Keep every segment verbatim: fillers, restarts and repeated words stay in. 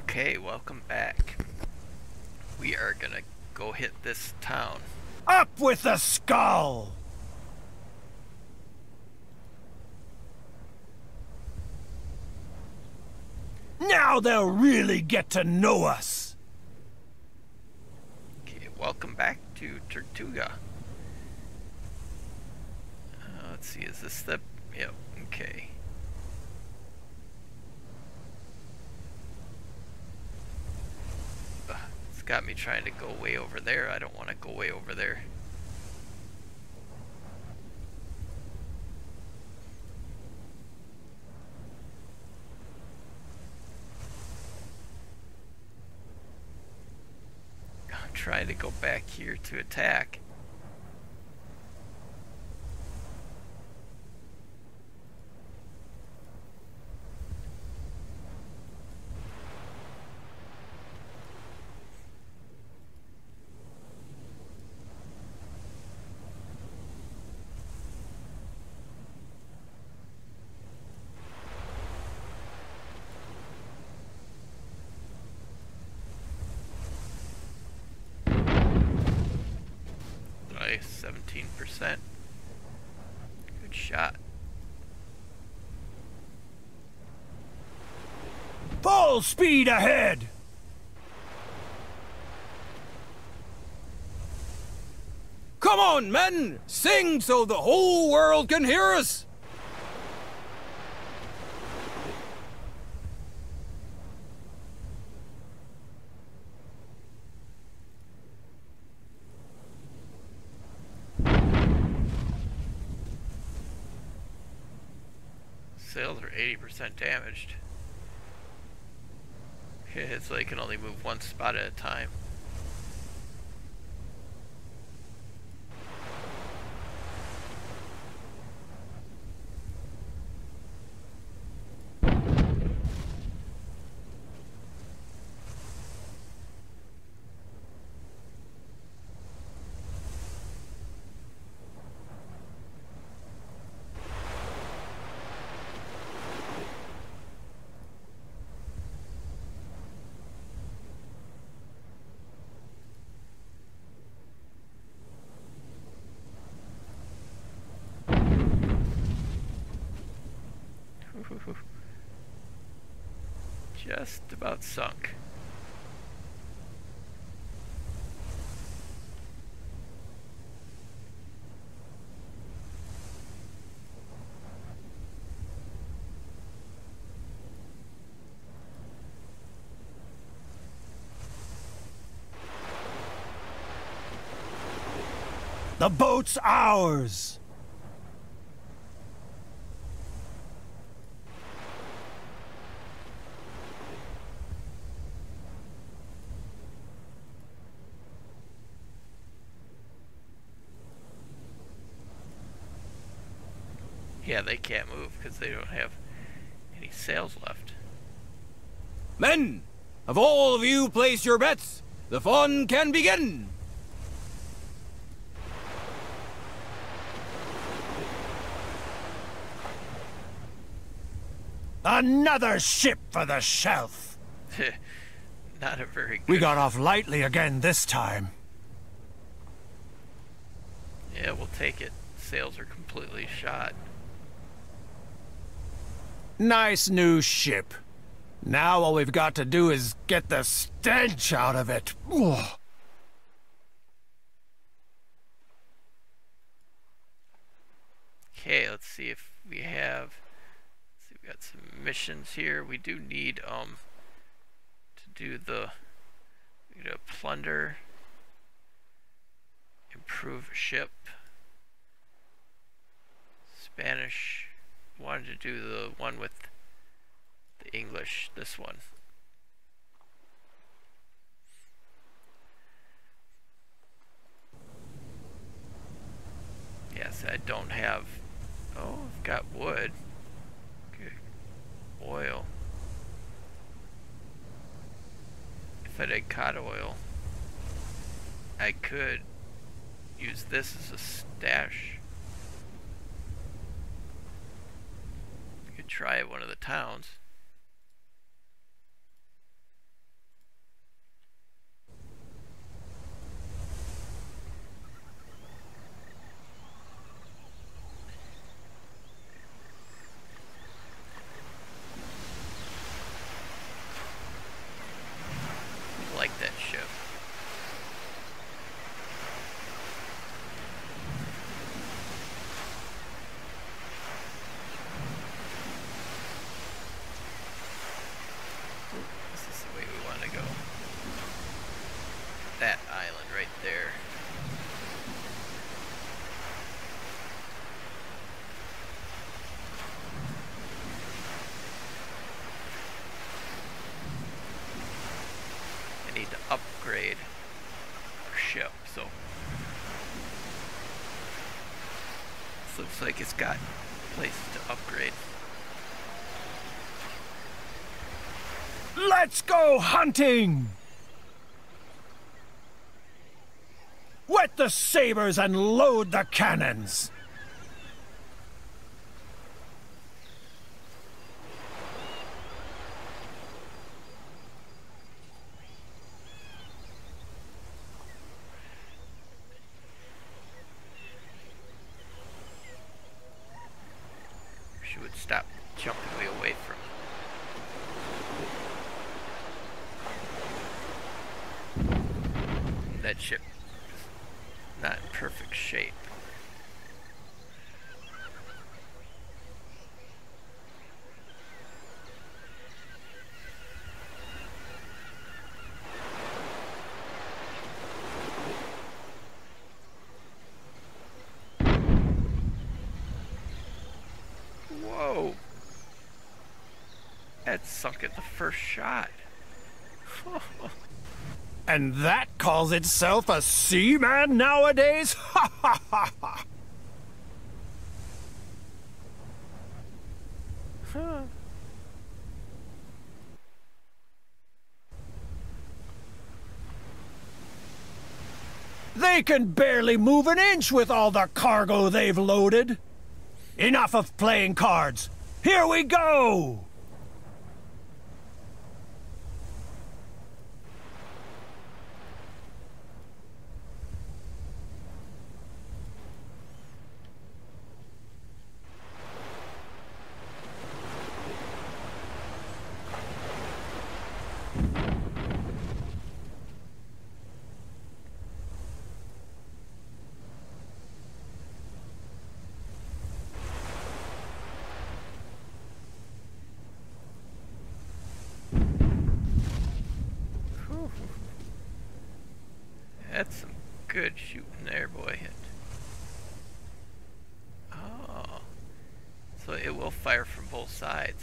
Okay, welcome back. We are gonna go hit this town. Up with the skull! Now they'll really get to know us. Okay, welcome back to Tortuga. Uh, let's see, is this the... Yep, okay. Ugh, it's got me trying to go way over there. I don't want to go way over there. I'm trying to go back here to attack. seventeen percent. Good shot. Full speed ahead! Come on, men! Sing so the whole world can hear us! Sails are eighty percent damaged. It's like it can only move one spot at a time. Just about sunk. The boat's ours! Yeah, they can't move because they don't have any sails left. Men, have all of you placed your bets? The fun can begin! Another ship for the shelf! Not a very good... We got off lightly again this time. Yeah, we'll take it. Sails are completely shot. Nice new ship. Now all we've got to do is get the stench out of it. Ugh. Okay, let's see if we have... Let's see, we got some missions here. We do need um to do the... We need a plunder. Improve ship. Spanish. Wanted to do the one with the English, this one. Yes, I don't have... Oh, I've got wood. Okay. Oil. If I did cod oil, I could use this as a stash. Try at one of the towns. there. I need to upgrade our ship, so this looks like it's got places to upgrade. Let's go hunting! Whet the sabers and load the cannons! She would stop jumping me away from that ship. Not in perfect shape. Whoa! That sunk at the first shot. And that calls itself a seaman nowadays? Ha ha ha ha! Huh. They can barely move an inch with all the cargo they've loaded. Enough of playing cards. Here we go! That's some good shooting there, boy. Oh. So it will fire from both sides.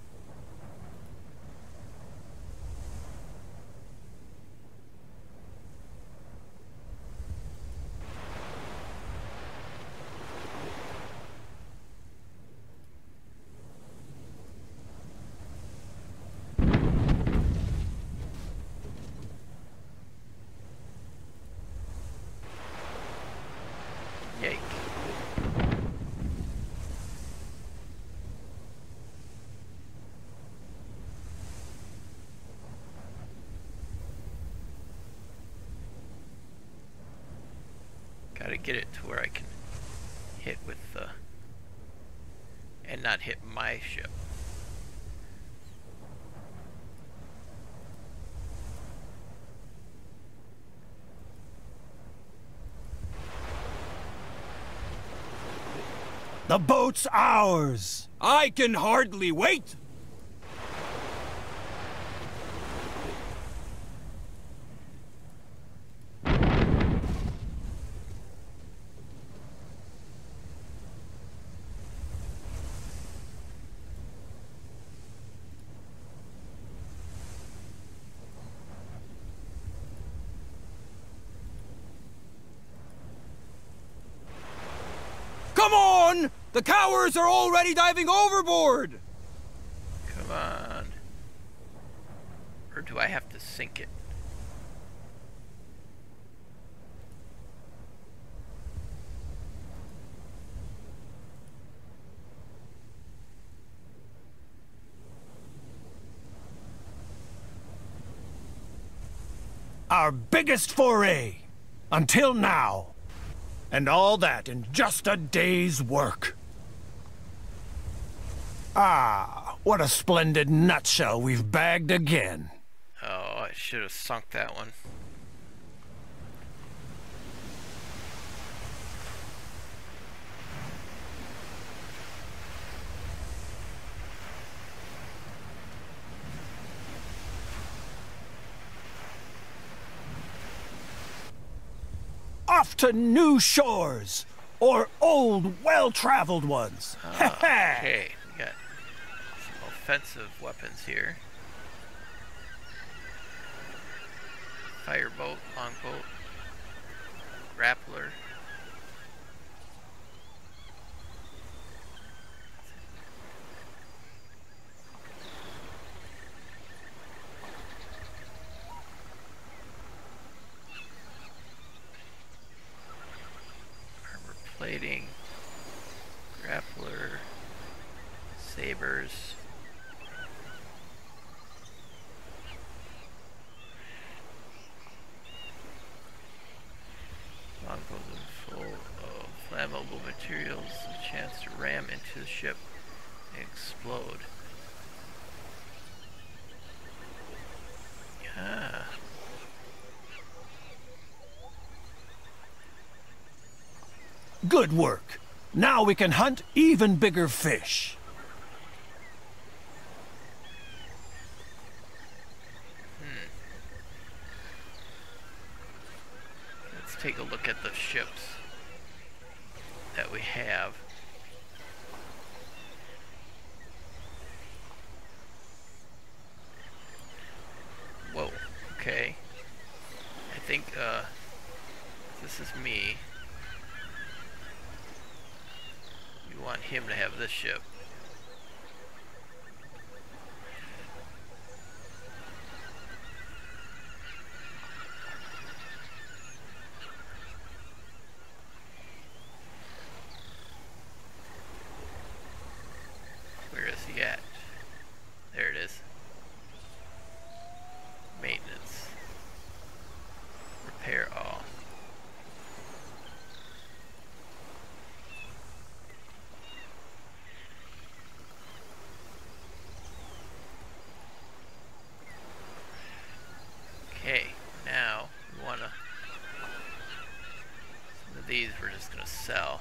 Yake. Gotta get it to where I can hit with the and not hit my ship. The boat's ours! I can hardly wait! Come on! The cowards are already diving overboard! Come on. Or do I have to sink it? Our biggest foray! Until now. And all that in just a day's work. Ah, what a splendid nutshell we've bagged again. Oh, I should have sunk that one. off to new shores, or old, well-traveled ones. Uh, okay, we got some offensive weapons here. Fireboat, longboat, grappler. Armor plating, grappler, sabers. Longbows are full of flammable materials, a chance to ram into the ship and explode. Yeah. Good work. Now we can hunt even bigger fish. Hmm. Let's take a look at the ships that we have. Whoa, okay. I think, uh, this is me. You want him to have this ship. Where is he at? There it is. Maintenance. Repair all. Okay, now we want to, some of these we're just going to sell.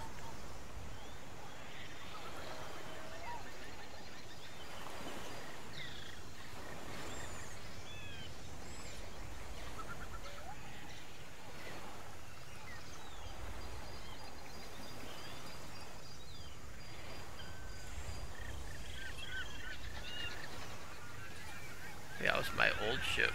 Yeah, that was my old ship.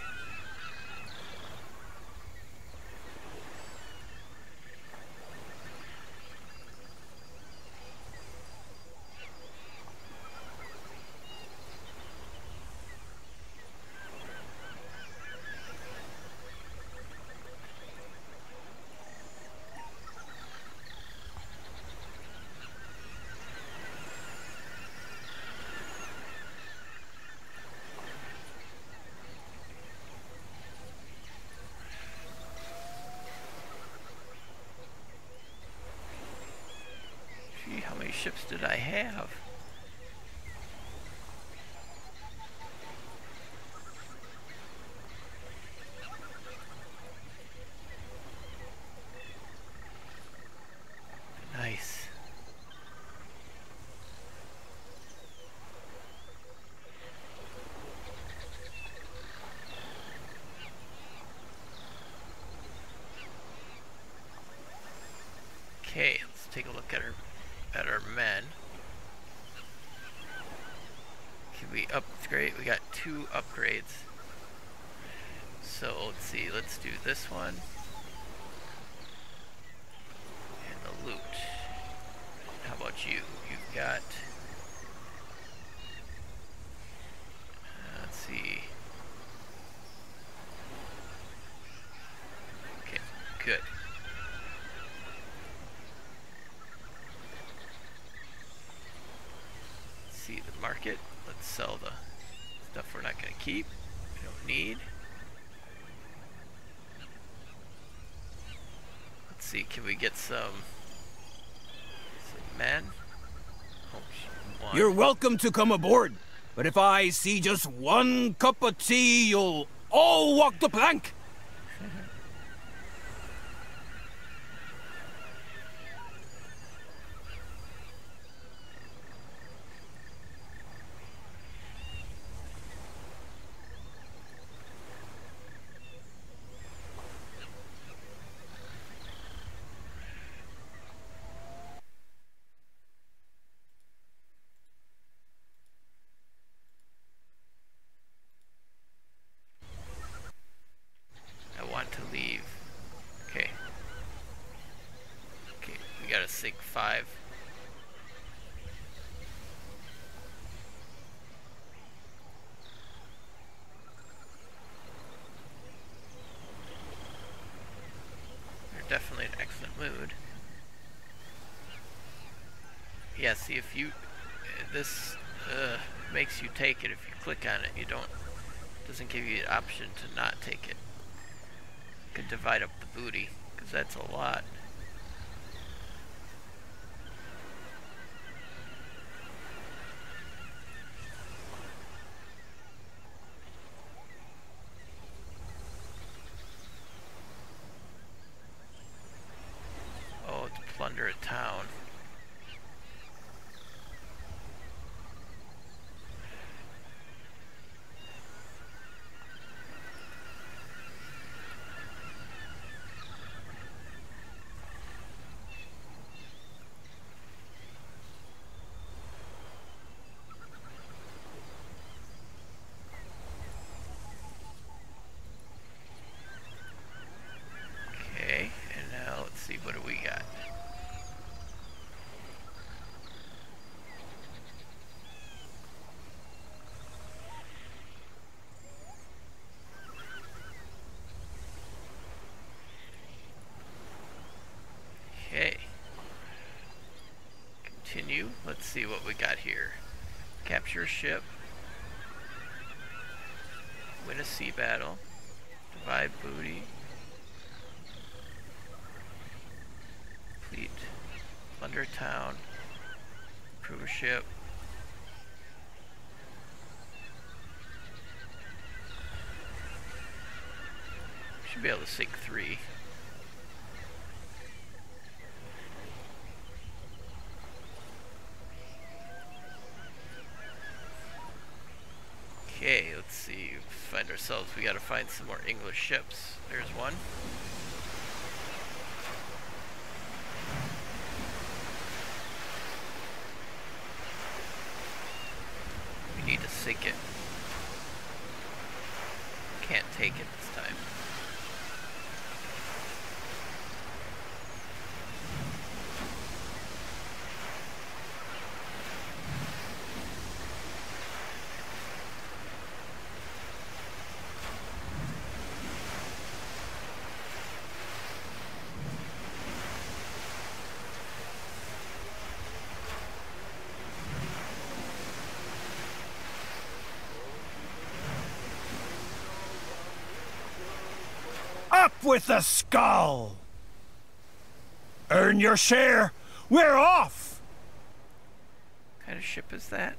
Gee, how many ships did I have? Nice. Okay, let's take a look at our at our men. Can we upgrade? We got two upgrades. So let's see, let's do this one. And the loot. How about you? You've got, uh, let's see. Okay, good. See the market. Let's sell the stuff we're not going to keep. We don't need. Let's see. Can we get some some men? Oh, one. You're welcome to come aboard, but if I see just one cup of tea, you'll all walk the plank. sync five. You're definitely in excellent mood. Yeah, see if you, this uh, makes you take it. If you click on it, you don't, it doesn't give you the option to not take it. You can divide up the booty, because that's a lot. Oh, it's plunder a town. What do we got? Okay. Continue. Let's see what we got here. Capture a ship. Win a sea battle. Divide booty. Fleet. Plunder town. Improve a ship. Should be able to sink three. Okay, let's see. Find ourselves. We gotta find some more English ships. There's one. We need to sink it. Can't take it this time. Up with the skull! Earn your share! We're off! What kind of ship is that?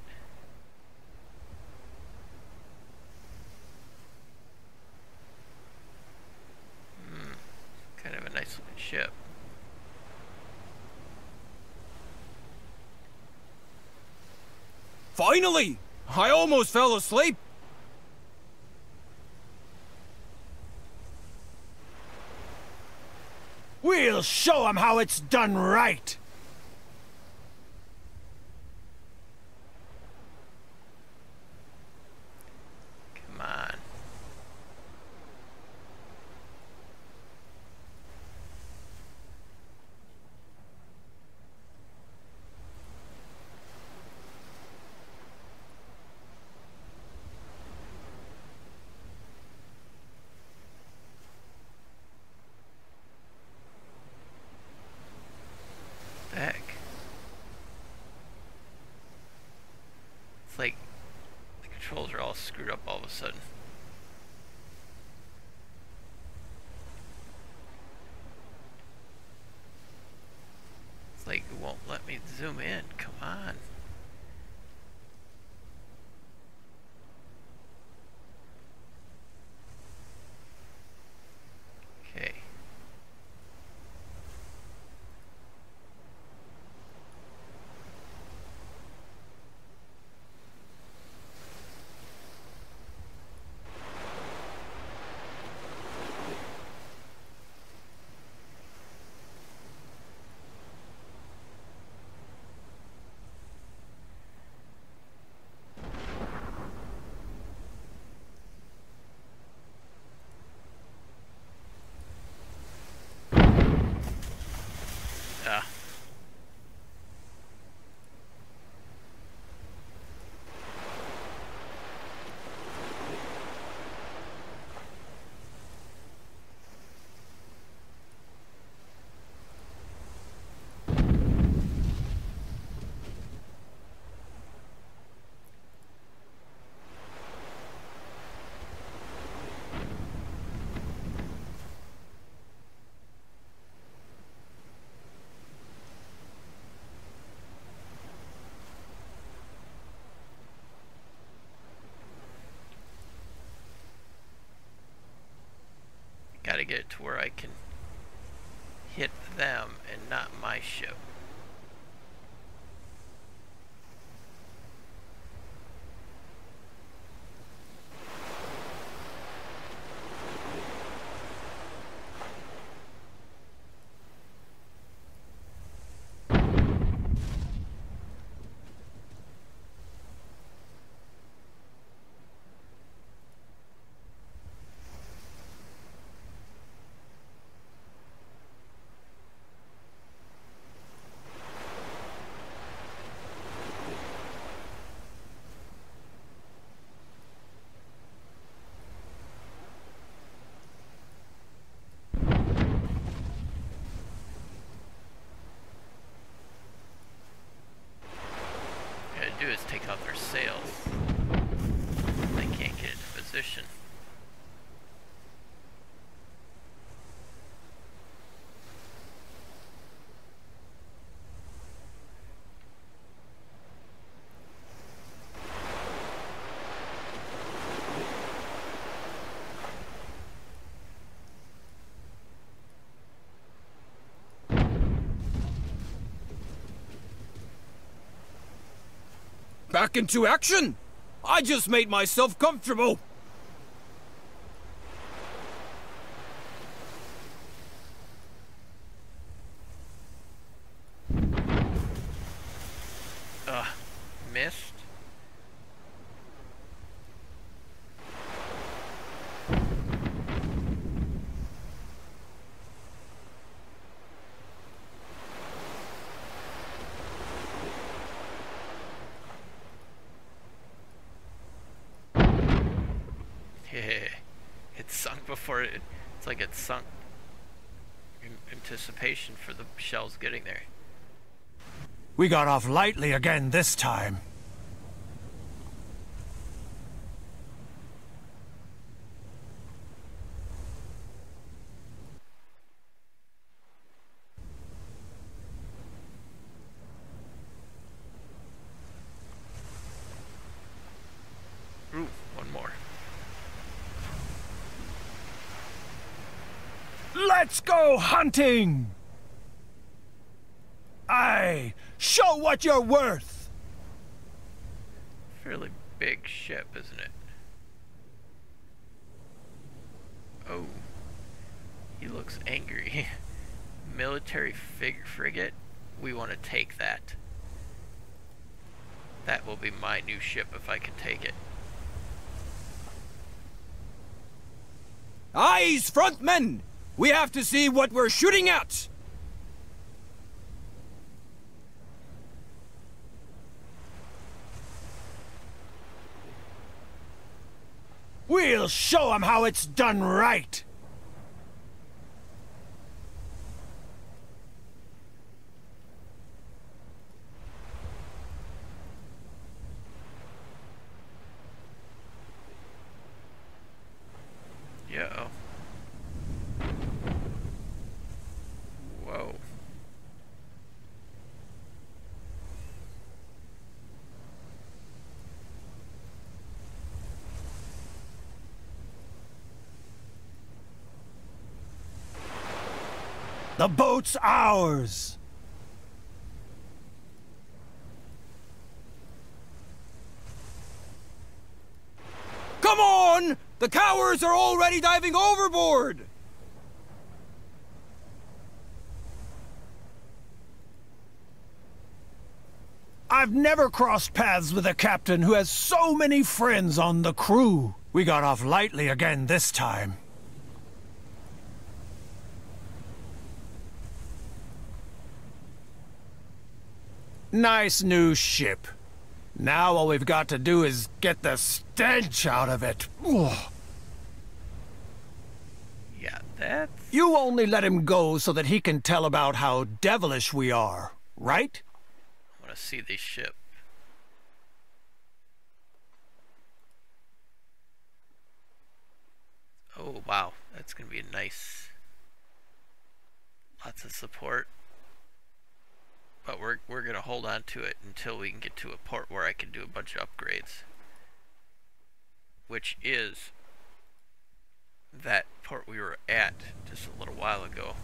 Hmm. Kind of a nice looking ship. Finally! I almost fell asleep. We'll show 'em how it's done right! Come on. The heck? It's like the controls are all screwed up all of a sudden. It's like it won't let me zoom in. Come on. Okay. gotta get it to where I can hit them and not my ship. Do is take out their sails. They can't get into position. Back into action! I just made myself comfortable! Ugh, missed. It sunk before it, it's like it sunk in anticipation for the shells getting there. We got off lightly again this time. Ooh, one more. Let's go hunting! Aye, show what you're worth! Fairly big ship, isn't it? Oh, he looks angry. Military fig frigate, we want to take that. That will be my new ship if I can take it. Eyes, frontmen! We have to see what we're shooting at! We'll show 'em how it's done right! Yeah. Whoa. The boat's ours! Come on! The cowards are already diving overboard! I've never crossed paths with a captain who has so many friends on the crew. We got off lightly again this time. Nice new ship. Now all we've got to do is get the stench out of it. Ugh. Yeah, that's... You only let him go so that he can tell about how devilish we are, right? I want to see this ship. Oh, wow. That's going to be a nice... Lots of support. But we're, we're going to hold on to it until we can get to a port where I can do a bunch of upgrades. Which is that port we we were at just a little while ago.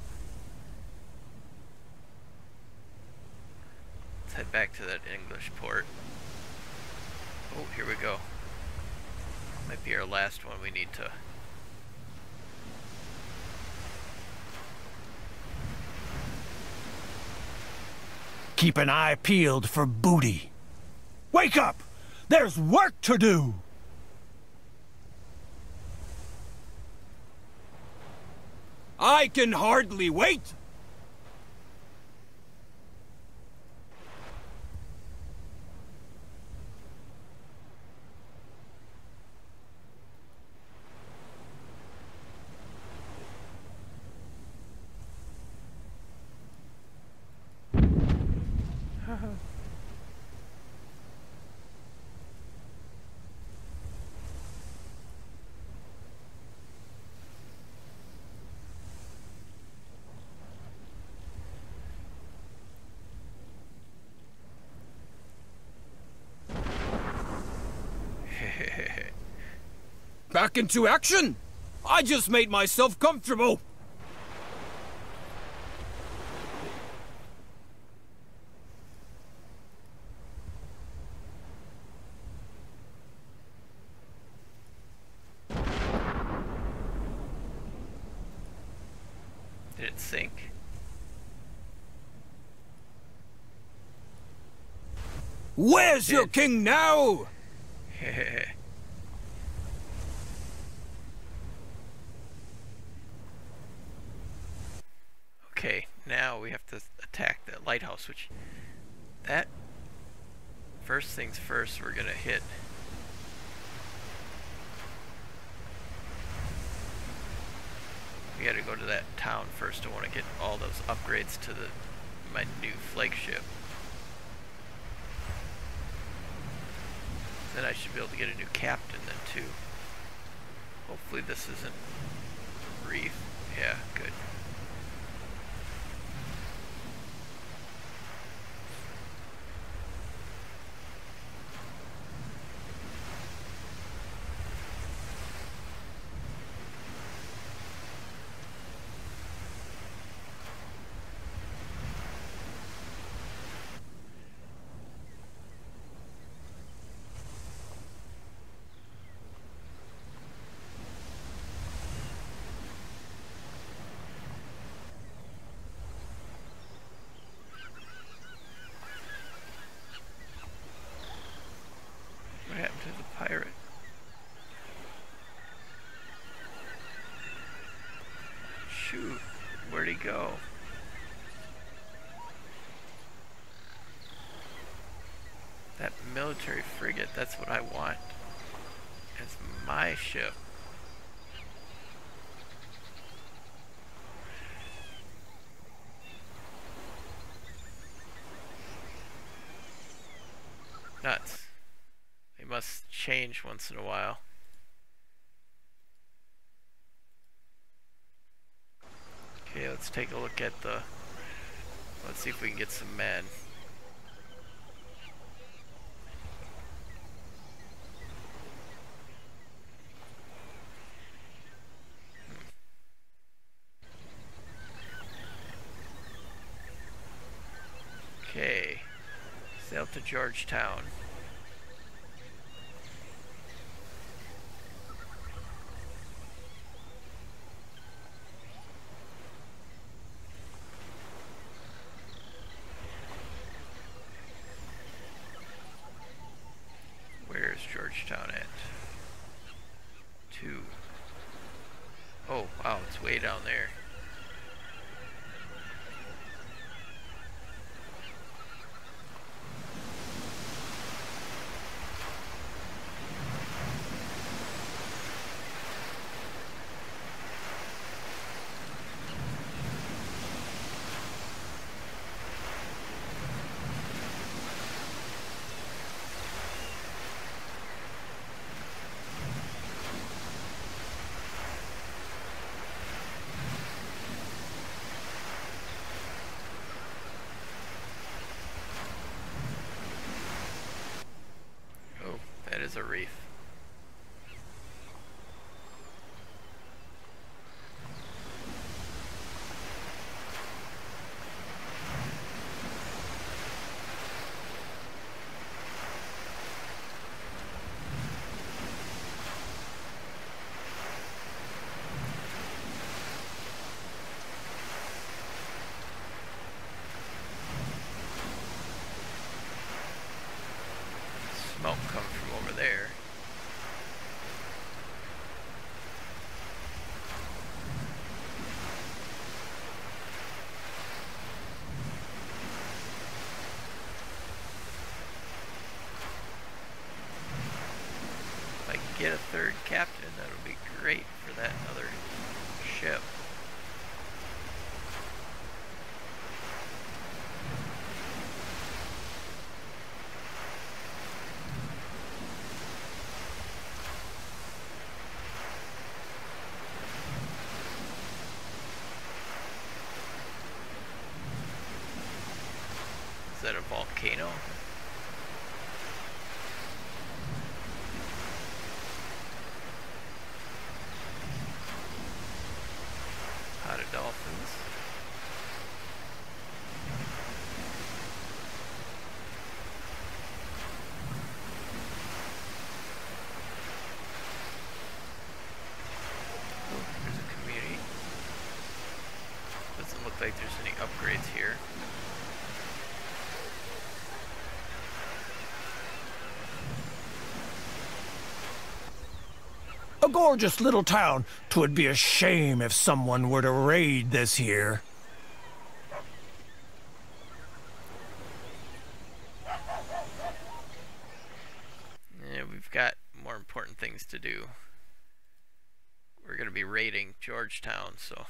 Let's head back to that English port. Oh, here we go. Might be our last one we need to... Keep an eye peeled for booty. Wake up! There's work to do! I can hardly wait! Back into action! I just made myself comfortable! Did it sink? Where's your king now? Okay, now we have to attack that lighthouse, which... That... First things first, we're gonna hit... We gotta go to that town first. I want to get all those upgrades to the my new flagship. Then I should be able to get a new captain then too. Hopefully this isn't Reef. Yeah, good. Pirate. Shoot, where'd he go? That military frigate, that's what I want. It's my ship. Nuts. They must change once in a while. Okay, let's take a look at the... Let's see if we can get some men. Okay. Sail to Georgetown. Georgetown at two. Oh wow, it's way down there. that other ship. Is that a volcano? Pot of dolphins. Oh, there's a community. Doesn't look like there's any upgrades here. A gorgeous little town. 'Twould be a shame if someone were to raid this here. Yeah, we've got more important things to do. We're gonna be raiding Georgetown, so.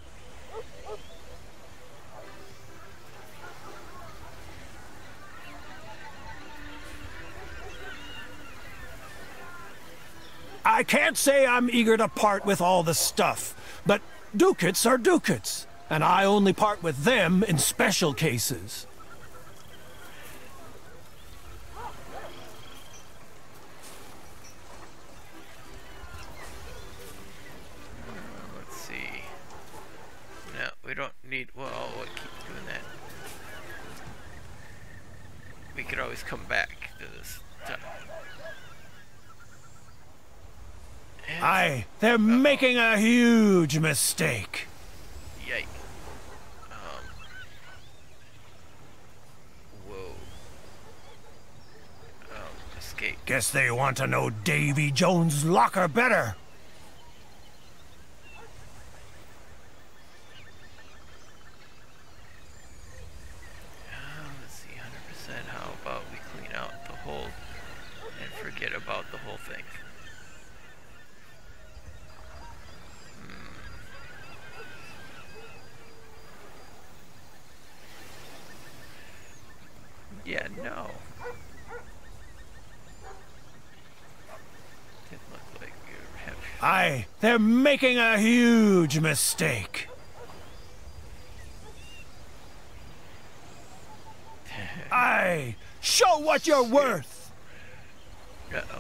I can't say I'm eager to part with all the stuff, but ducats are ducats, and I only part with them in special cases. Uh, let's see. No, we don't need. Well, we'll keep doing that. We could always come back to this time. Aye, they're uh-oh. making a huge mistake. Yike. Um. Whoa. Um, escape. Guess they want to know Davy Jones' locker better. Uh, let's see, one hundred percent. How about we clean out the hold and forget about the whole thing? Yeah, no. Didn't look like you have. Aye, they're making a huge mistake. Aye, show what you're worth. Uh-oh.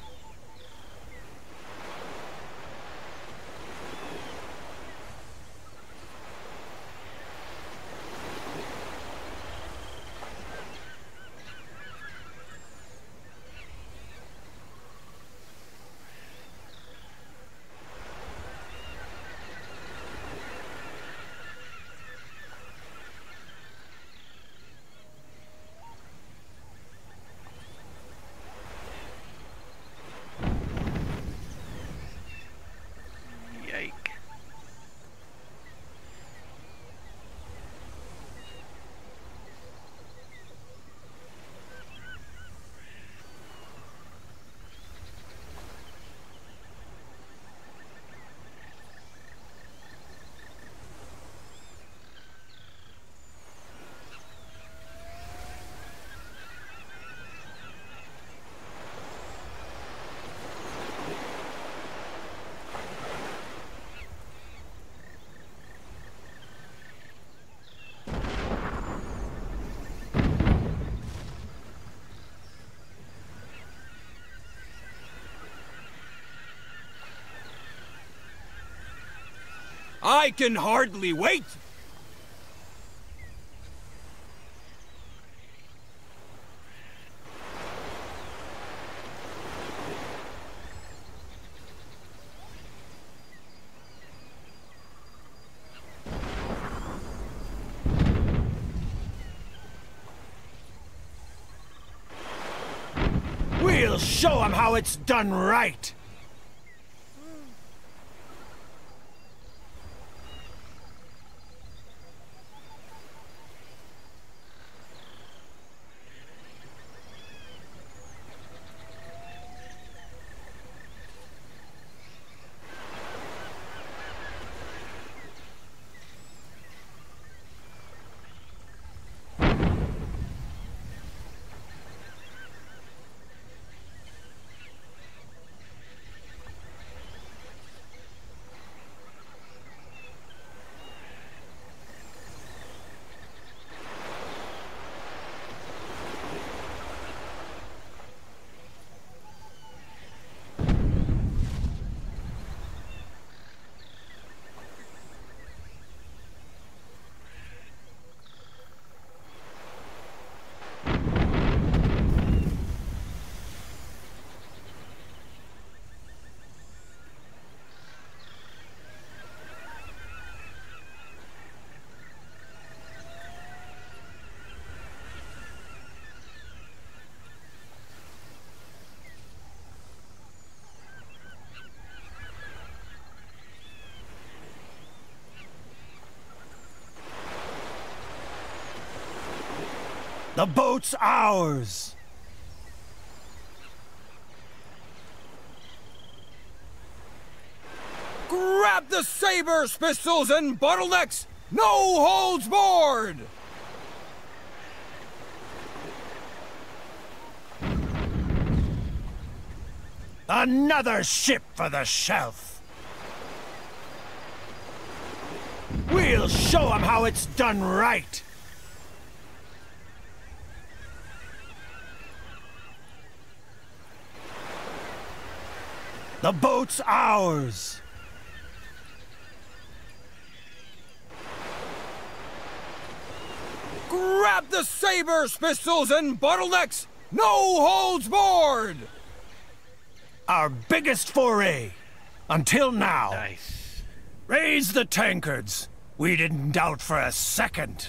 I can hardly wait! We'll show 'em how it's done right! The boat's ours! Grab the sabers, pistols, and bottlenecks! No holds barred! Another ship for the shelf! We'll show 'em how it's done right! The boat's ours! Grab the sabers, pistols, and bottlenecks! No holds barred! Our biggest foray, until now. Nice. Raise the tankards. We didn't doubt for a second.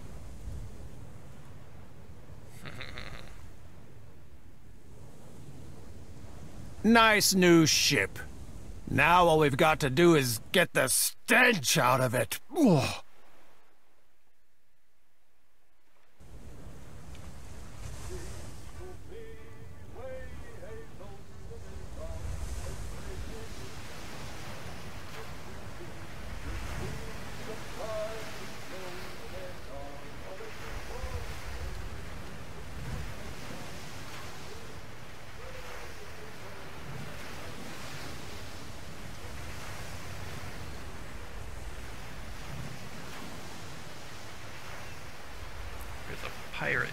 Nice new ship. Now all we've got to do is get the stench out of it. Ugh. Pirate.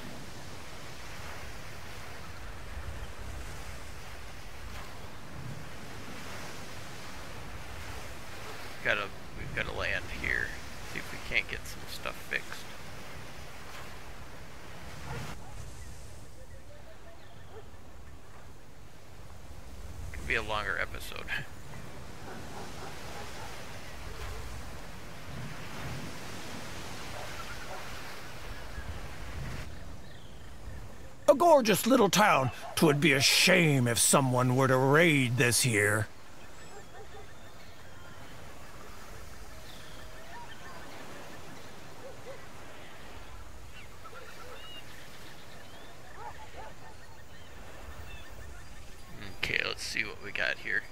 Gotta, we've gotta land here. See if we can't get some stuff fixed. Could be a longer episode. A gorgeous little town. 'Twould be a shame if someone were to raid this here. Okay, let's see what we got here.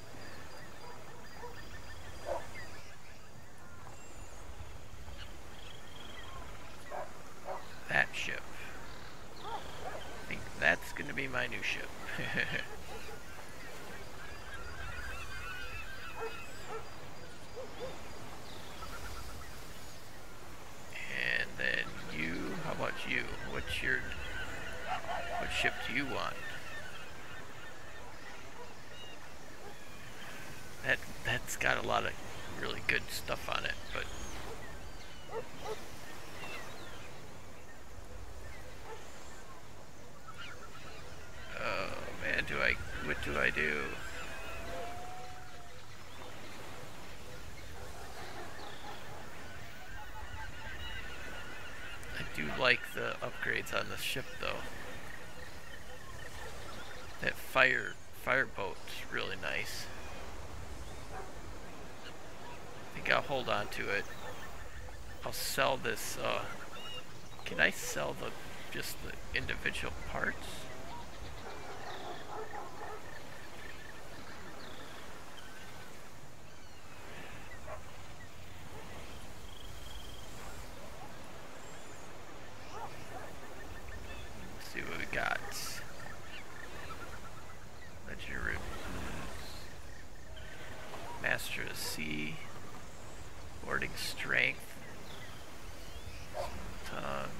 That ship. I think that's gonna be my new ship. And then you, how about you? What's your, what ship do you want? That, that's got a lot of really good stuff on it, but oh man, do I, what do I do? I do like the upgrades on the ship though. That fire, fireboat's really nice. I think I'll hold on to it. I'll sell this, uh, can I sell the, just the individual parts? Let's see what we got. Legendary boots. Master of the Sea. Boarding strength. Tongue.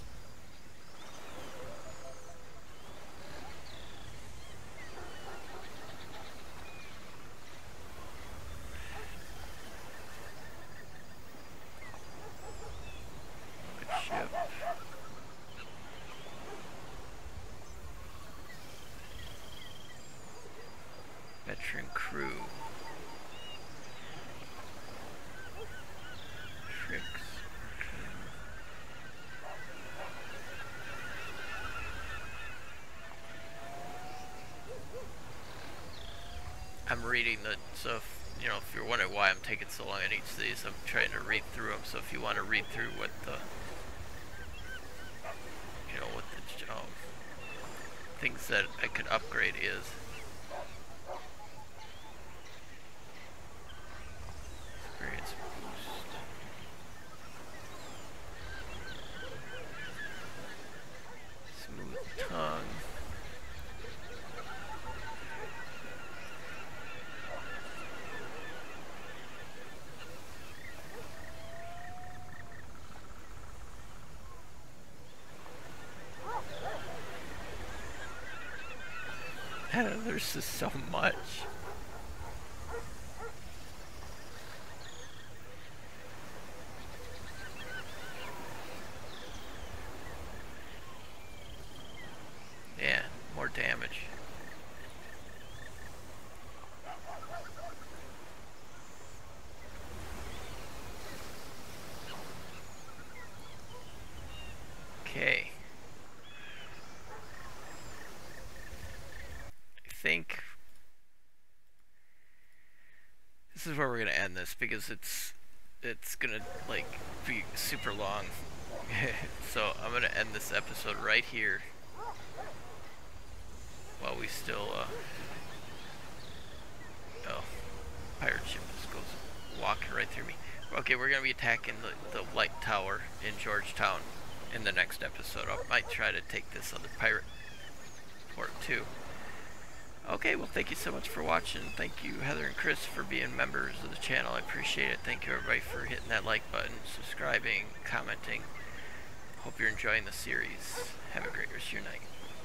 Good ship. Veteran crew. Tricks. I'm reading the, so if, you know, if you're wondering why I'm taking so long on each of these, I'm trying to read through them, so if you want to read through what the things that I could upgrade is. Experience boost. Smooth tongue. There's just so much. Yeah, more damage. Okay. I think this is where we're gonna end this because it's it's gonna like be super long. So I'm gonna end this episode right here while we still uh oh, pirate ship just goes walking right through me. Okay, we're gonna be attacking the, the light tower in Georgetown in the next episode. I might try to take this other pirate port too. Okay, well, thank you so much for watching. Thank you, Heather and Chris, for being members of the channel. I appreciate it. Thank you, everybody, for hitting that like button, subscribing, commenting. Hope you're enjoying the series. Have a great rest of your night.